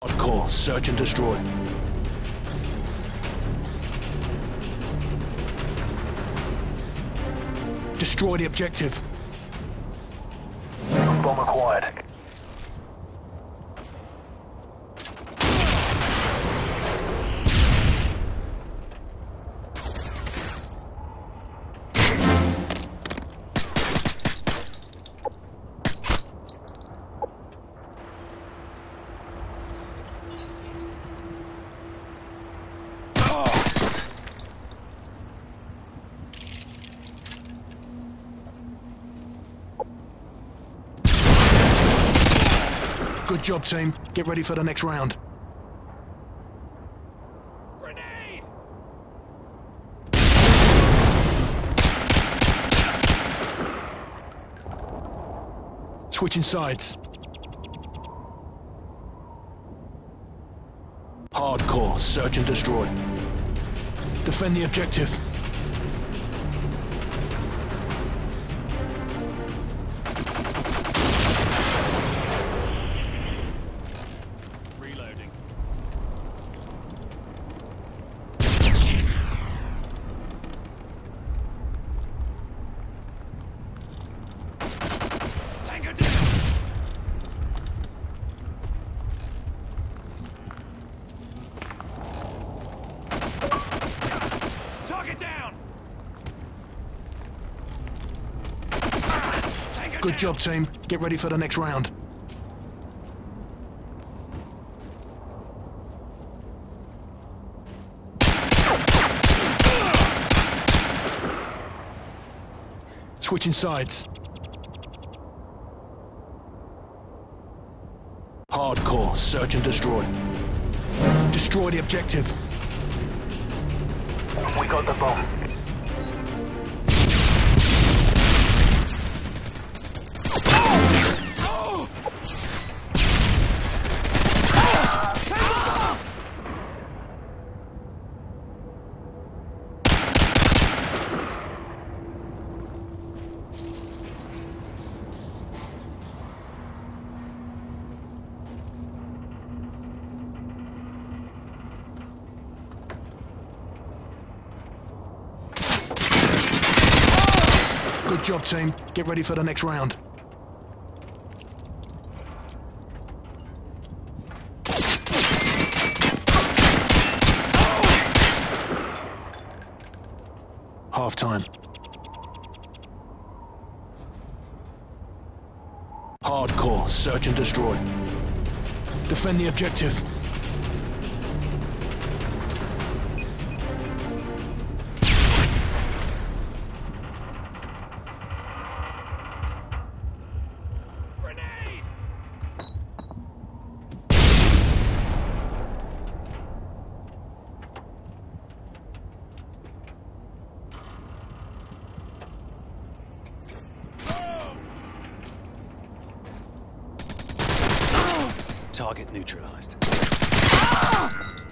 Hardcore, search and destroy. Destroy the objective. Bomb acquired. Good job, team. Get ready for the next round. Grenade! Switching sides. Hardcore, search and destroy. Defend the objective. Reloading. Tango down! Target down! Tango Good down! job, team. Get ready for the next round. Switching sides. Hardcore, search and destroy. Destroy the objective. We got the bomb. Good job, team. Get ready for the next round. Half time. Hardcore, search and destroy. Defend the objective. Grenade! Target neutralized.